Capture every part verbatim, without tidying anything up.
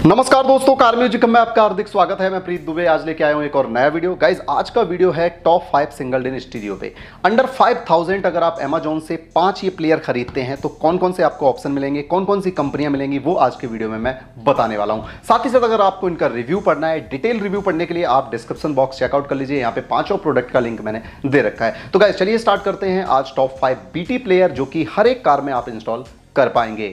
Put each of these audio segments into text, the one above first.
नमस्कार दोस्तों, car music में आपका हार्दिक स्वागत है। मैं प्रीत दुबे आज लेके आया हूं एक और नया वीडियो। गाइज आज का वीडियो है top five single DIN stereo पे। अंडर फाइव थाउजेंड अगर आप अमेजोन से पांच ये प्लेयर खरीदते हैं तो कौन कौन से आपको ऑप्शन मिलेंगे, कौन कौन सी कंपनियां मिलेंगी, वो आज के वीडियो में मैं बताने वाला हूं। साथ ही साथ अगर आपको इनका रिव्यू पढ़ना है, डिटेल रिव्यू पढ़ने के लिए आप डिस्क्रिप्शन बॉक्स चेकआउट कर लीजिए। यहाँ पे पांचों प्रोडक्ट का लिंक मैंने दे रखा है। तो गाइज चलिए स्टार्ट करते हैं आज टॉप फाइव बीटी प्लेयर जो कि हर एक कार में आप इंस्टॉल कर पाएंगे।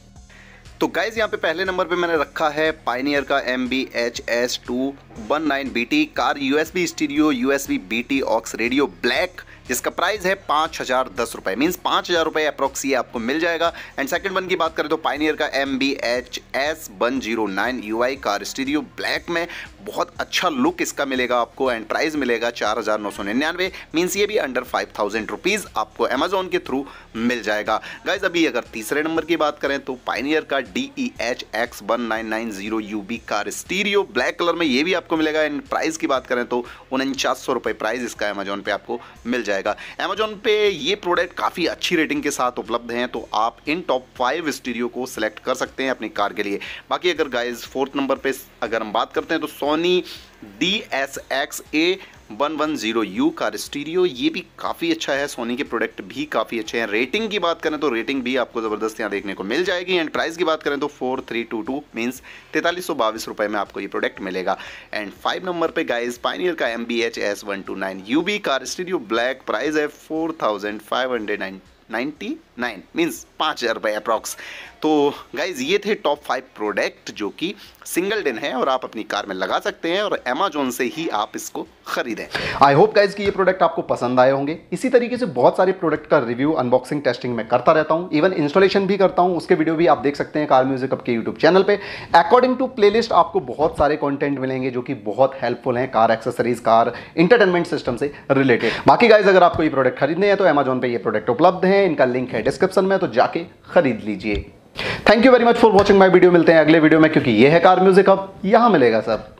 तो गाइज यहाँ पे पहले नंबर पे मैंने रखा है पायनियर का M B H S two one nine B T car USB stereo USB BT aux radio black, जिसका प्राइस है पाँच हज़ार दस रुपये, मीन्स पाँच हज़ार रुपये अप्रॉक्स ये आपको मिल जाएगा। एंड सेकंड वन की बात करें तो पायनियर का M B H S one zero nine U I car stereo black में बहुत अच्छा लुक इसका मिलेगा आपको। एंड प्राइस मिलेगा चार हज़ार नौ सौ निन्यानवे, मीन्स ये भी अंडर फाइव थाउजेंड रुपीज़ आपको अमेजोन के थ्रू मिल जाएगा। गाइज अभी अगर तीसरे नंबर की बात करें तो पायनियर का D E H X one nine nine zero U B car stereo black colour में ये भी आपको मिलेगा। एंड प्राइस की बात करें तो उनचास सौ रुपये प्राइस इसका अमेजोन पे आपको मिल जाएगा। अमेजोन पे ये प्रोडक्ट काफ़ी अच्छी रेटिंग के साथ उपलब्ध हैं, तो आप इन टॉप फाइव स्टीरियो को सिलेक्ट कर सकते हैं अपनी कार के लिए। बाकी अगर गाइज फोर्थ नंबर पे अगर हम बात करते हैं तो Sony D S X A one one zero U car stereo, ये भी काफ़ी अच्छा है। सोनी के प्रोडक्ट भी काफ़ी अच्छे हैं। रेटिंग की बात करें तो रेटिंग भी आपको ज़बरदस्त यहाँ देखने को मिल जाएगी। एंड प्राइस की बात करें तो four three two two means तैंतालीस सौ बाईस रुपये में आपको ये प्रोडक्ट मिलेगा। एंड फाइव नंबर पे गाइज पायनियर का M B H S one two nine U B car stereo black, price है four thousand five hundred nine ninety nine means पाँच हज़ार रुपये अप्रॉक्स। तो गाइज ये थे टॉप फाइव प्रोडक्ट जो कि सिंगल डिन है और आप अपनी कार में लगा सकते हैं और अमेजोन से ही आप इसको खरीदें। आई होप गाइज कि ये प्रोडक्ट आपको पसंद आए होंगे। इसी तरीके से बहुत सारे प्रोडक्ट का रिव्यू, अनबॉक्सिंग, टेस्टिंग मैं करता रहता हूँ, इवन इंस्टॉलेशन भी करता हूँ। उसके वीडियो भी आप देख सकते हैं कार म्यूजिक हब के यूट्यूब चैनल पे। अकॉर्डिंग टू प्लेलिस्ट आपको बहुत सारे कंटेंट मिलेंगे जो कि बहुत हेल्पफुल हैं car accessories, car entertainment system से रिलेटेड। बाकी गाइज अगर आपको ये प्रोडक्ट खरीदने हैं तो अमेजोन पे ये प्रोडक्ट उपलब्ध है, इनका लिंक है डिस्क्रिप्शन में, तो जाके खरीद लीजिए। Thank you very much for watching my video. मिलते हैं अगले वीडियो में, क्योंकि ये है कार म्यूजिक हब, यहां मिलेगा सब।